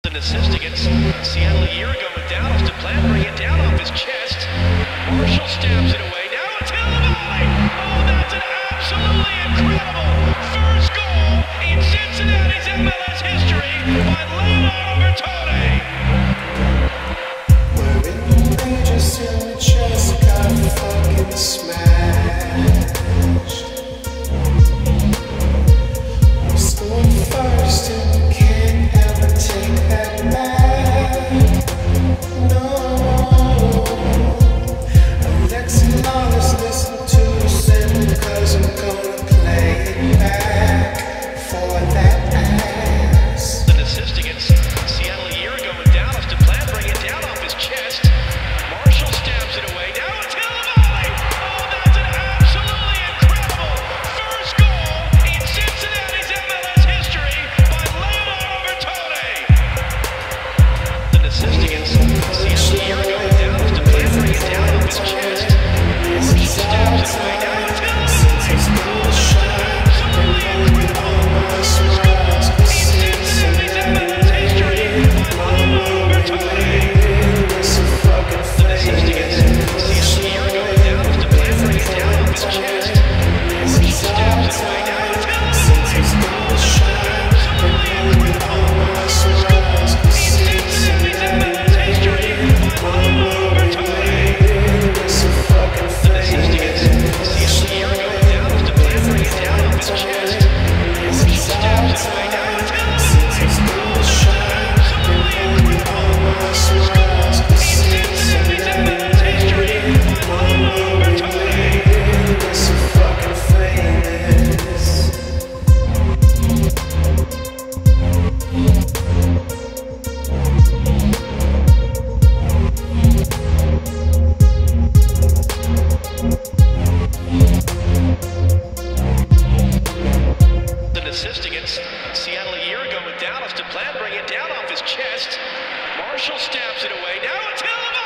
An assist against Seattle a year ago with Dallas to plan, bring it down off his chest. Marshall stabs it away. Now a Taylor volley. Oh, that's an absolutely incredible first goal in Cincinnati's MLS history by Leonardo Bertone. We're in the majors in the chest, got fucking smashed. We scored first and we can't ever take that back. No. Alexi Lalas, listen to us and because I'm gonna play it back for that ass. An assist against Seattle a year ago with Dallas to plan, bring it down off his chest. Marshall stabs it away. Now a Taylor volley. Oh, that's an absolutely incredible first goal in Cincinnati's MLS history by Leonardo Bertone. An assist against Seattle a year ago with Dallas to plan, bring it down off his chest. Marshall stabs it away. Now a Taylor volley. Oh, that's an absolutely incredible first goal in Cincinnati's MLS history by Leonardo Bertone. An assist against Seattle a year ago with Dallas to plan, bring it down off his chest. Marshall stabs it away. Now a Taylor volley. Oh, that's an absolutely incredible first goal in Cincinnati's MLS history by Leonardo Bertone. An assist against Seattle a year ago with Dallas to plan, bring it down off his chest. Marshall stabs it away. Now a Taylor volley. Oh, that's an absolutely incredible first goal in Cincinnati's MLS history by Leonardo Bertone. An assist against Seattle a year ago with Dallas to plan, bring it down off his chest. Marshall stabs it away. Now a Taylor